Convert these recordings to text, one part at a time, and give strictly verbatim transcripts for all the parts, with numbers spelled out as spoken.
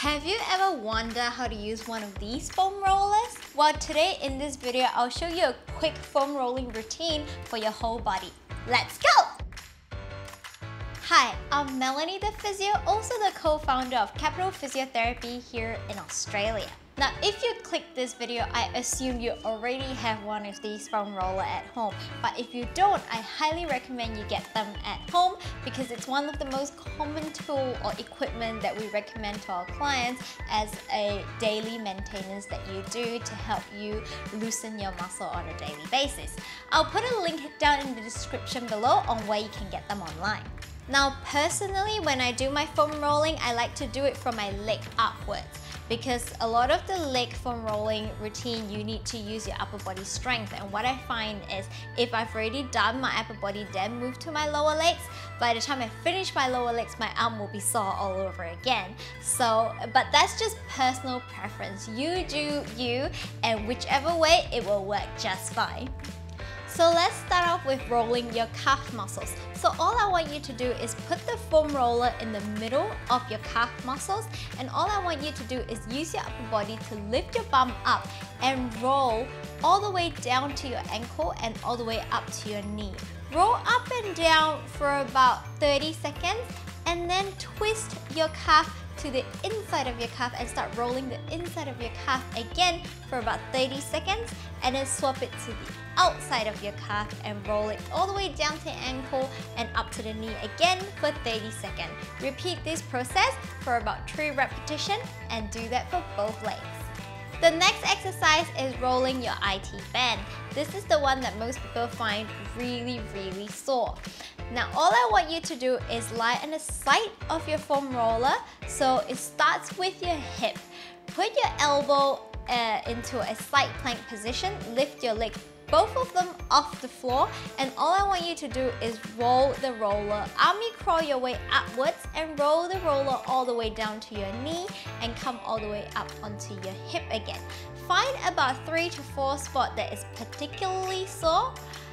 Have you ever wondered how to use one of these foam rollers? Well, today in this video, I'll show you a quick foam rolling routine for your whole body. Let's go! Hi, I'm Melanie the Physio, also the co-founder of Capital Physiotherapy here in Australia. Now, if you click this video, I assume you already have one of these foam roller at home. But if you don't, I highly recommend you get them at home because it's one of the most common tool or equipment that we recommend to our clients as a daily maintenance that you do to help you loosen your muscle on a daily basis. I'll put a link down in the description below on where you can get them online. Now, personally, when I do my foam rolling, I like to do it from my leg upwards, because a lot of the leg foam rolling routine, you need to use your upper body strength. And what I find is if I've already done my upper body, then move to my lower legs, by the time I finish my lower legs, my arm will be sore all over again. So, but that's just personal preference. You do you, and whichever way, it will work just fine. So let's start off with rolling your calf muscles. So all I want you to do is put the foam roller in the middle of your calf muscles, and all I want you to do is use your upper body to lift your bum up and roll all the way down to your ankle and all the way up to your knee. Roll up and down for about thirty seconds and then twist your calf to the inside of your calf and start rolling the inside of your calf again for about thirty seconds, and then swap it to the outside of your calf and roll it all the way down to the ankle and up to the knee again for thirty seconds. Repeat this process for about three repetitions and do that for both legs. The next exercise is rolling your I T band. This is the one that most people find really, really sore. Now, all I want you to do is lie on the side of your foam roller. So it starts with your hip. Put your elbow uh, into a side plank position, lift your leg, both of them off the floor, and all I want you to do is roll the roller. Army crawl your way upwards and roll the roller all the way down to your knee and come all the way up onto your hip again. Find about three to four spots that is particularly sore.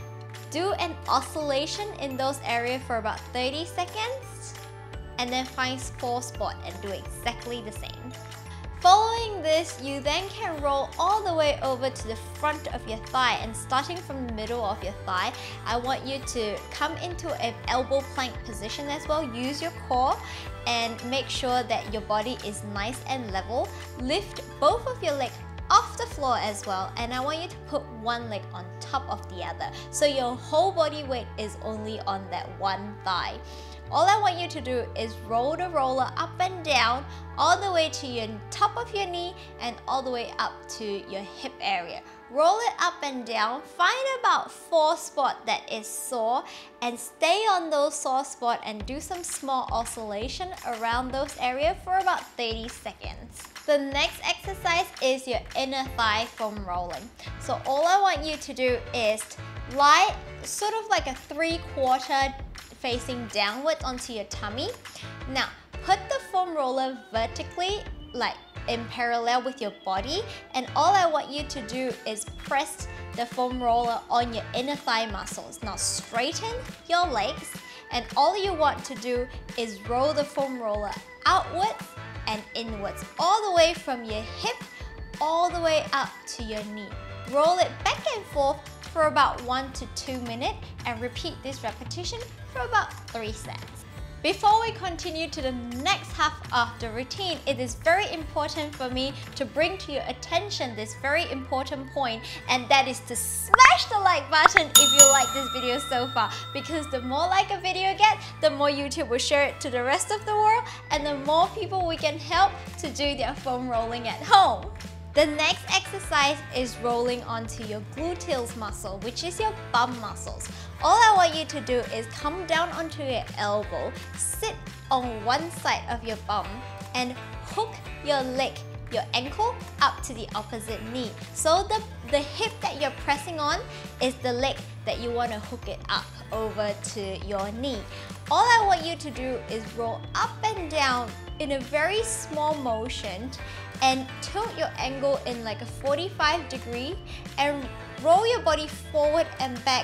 Do an oscillation in those areas for about thirty seconds, and then find four spots and do exactly the same. Following this, you then can roll all the way over to the front of your thigh, and starting from the middle of your thigh, I want you to come into an elbow plank position as well. Use your core and make sure that your body is nice and level. Lift both of your legs off the floor as well, and I want you to put one leg on top of the other, so your whole body weight is only on that one thigh. All I want you to do is roll the roller up and down all the way to your top of your knee and all the way up to your hip area. Roll it up and down, find about four spots that is sore and stay on those sore spots and do some small oscillation around those areas for about thirty seconds. The next exercise is your inner thigh foam rolling. So all I want you to do is lie sort of like a three-quarter facing downwards onto your tummy. Now, put the foam roller vertically, like in parallel with your body, and all I want you to do is press the foam roller on your inner thigh muscles. Now, straighten your legs, and all you want to do is roll the foam roller outwards and inwards, all the way from your hip all the way up to your knee. Roll it back and forth for about one to two minutes and repeat this repetition for about three sets. Before we continue to the next half of the routine, it is very important for me to bring to your attention this very important point, and that is to smash the like button if you like this video so far, because the more like a video gets, the more YouTube will share it to the rest of the world, and the more people we can help to do their foam rolling at home. The next exercise is rolling onto your gluteus muscle, which is your bum muscles. All I want you to do is come down onto your elbow, sit on one side of your bum, and hook your leg, your ankle, up to the opposite knee. So the, the hip that you're pressing on is the leg that you want to hook it up over to your knee. All I want you to do is roll up and down in a very small motion and tilt your angle in like a forty-five degree and roll your body forward and back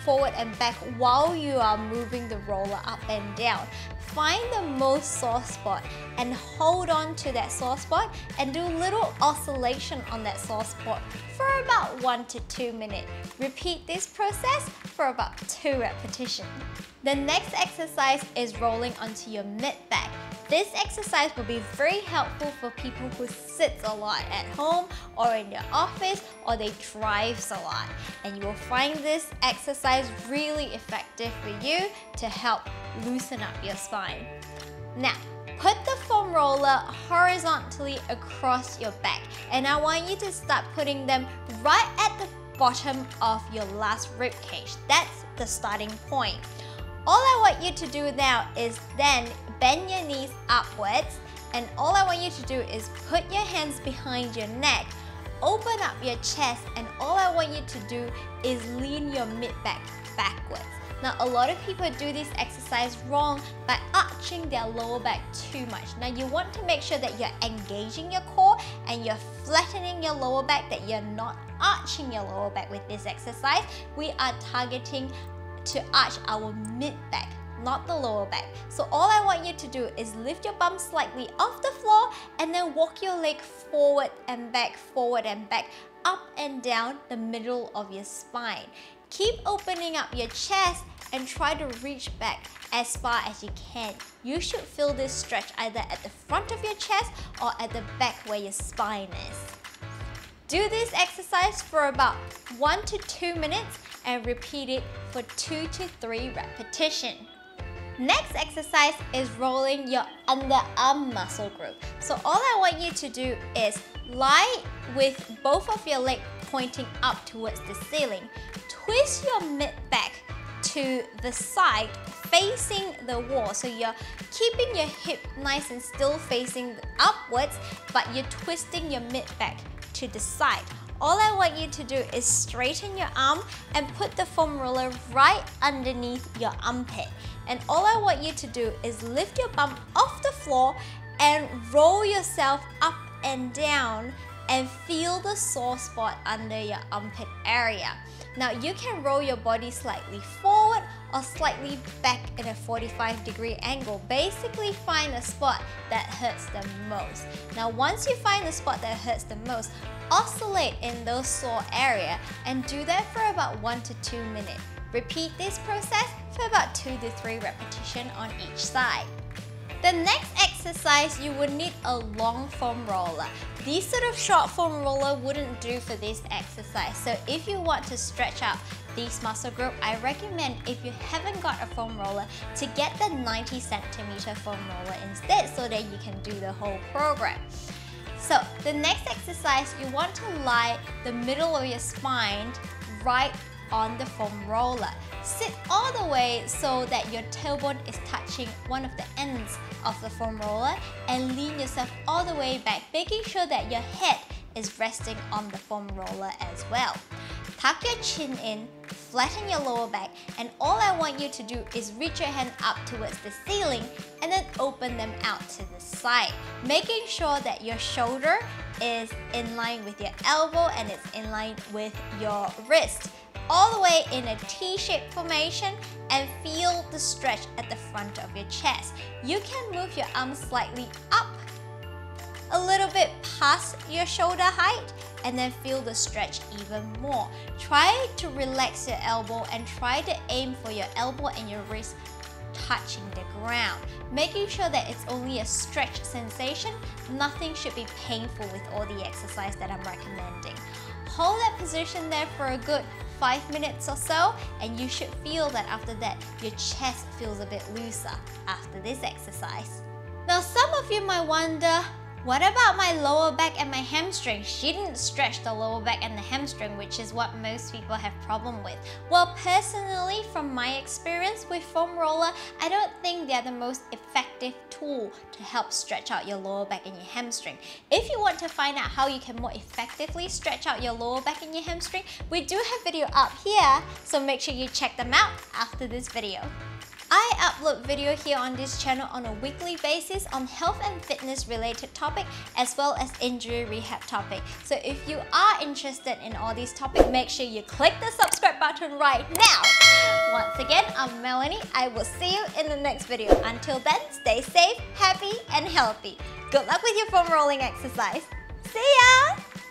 forward and back while you are moving the roller up and down. Find the most sore spot and hold on to that sore spot and do little oscillation on that sore spot for about one to two minutes. Repeat this process for about two repetitions. The next exercise is rolling onto your mid-back. This exercise will be very helpful for people who sit a lot at home or in their office, or they drive a lot. And you will find this exercise really effective for you to help loosen up your spine. Now, put the foam roller horizontally across your back, and I want you to start putting them right at the bottom of your last rib cage. That's the starting point. All I want you to do now is then bend your knees upwards, and all I want you to do is put your hands behind your neck, open up your chest, and all I want you to do is lean your mid-back backwards. Now, a lot of people do this exercise wrong by arching their lower back too much. Now, you want to make sure that you're engaging your core and you're flattening your lower back, that you're not arching your lower back with this exercise. We are targeting to arch our mid-back, not the lower back. So all I want you to do is lift your bum slightly off the floor and then walk your leg forward and back, forward and back, up and down the middle of your spine. Keep opening up your chest and try to reach back as far as you can. You should feel this stretch either at the front of your chest or at the back where your spine is. Do this exercise for about one to two minutes and repeat it for two to three repetitions. Next exercise is rolling your underarm muscle group. So all I want you to do is lie with both of your legs pointing up towards the ceiling. Twist your mid-back to the side facing the wall. So you're keeping your hip nice and still facing upwards, but you're twisting your mid-back to the side. All I want you to do is straighten your arm and put the foam roller right underneath your armpit. And all I want you to do is lift your bum off the floor and roll yourself up and down and feel the sore spot under your armpit area. Now, you can roll your body slightly forward or slightly back in a forty-five degree angle. Basically, find a spot that hurts the most. Now, once you find the spot that hurts the most, oscillate in those sore area and do that for about one to two minutes. Repeat this process for about two to three repetitions on each side. The next exercise, you would need a long foam roller. This sort of short foam roller wouldn't do for this exercise. So if you want to stretch out this muscle group, I recommend, if you haven't got a foam roller, to get the ninety centimeter foam roller instead, so that you can do the whole program. So the next exercise, you want to lie the middle of your spine right on the foam roller. Sit all the way so that your tailbone is touching one of the ends of the foam roller, and lean yourself all the way back, making sure that your head is resting on the foam roller as well. Tuck your chin in, flatten your lower back, and all I want you to do is reach your hand up towards the ceiling and then open them out to the side, making sure that your shoulder is in line with your elbow and it's in line with your wrist. All the way in a T-shaped formation, and feel the stretch at the front of your chest. You can move your arms slightly up a little bit past your shoulder height and then feel the stretch even more. Try to relax your elbow and try to aim for your elbow and your wrist touching the ground, making sure that it's only a stretch sensation. Nothing should be painful with all the exercise that I'm recommending. Hold that position there for a good five minutes or so, and you should feel that after that, your chest feels a bit looser after this exercise. Now, some of you might wonder, what about my lower back and my hamstring? She didn't stretch the lower back and the hamstring, which is what most people have problem with. Well, personally, from my experience with foam roller, I don't think they're the most effective tool to help stretch out your lower back and your hamstring. If you want to find out how you can more effectively stretch out your lower back and your hamstring, we do have video up here, so make sure you check them out after this video. I upload video here on this channel on a weekly basis on health and fitness related topic as well as injury rehab topic. So if you are interested in all these topics, make sure you click the subscribe button right now. Once again, I'm Melanie. I will see you in the next video. Until then, stay safe, happy and healthy. Good luck with your foam rolling exercise. See ya!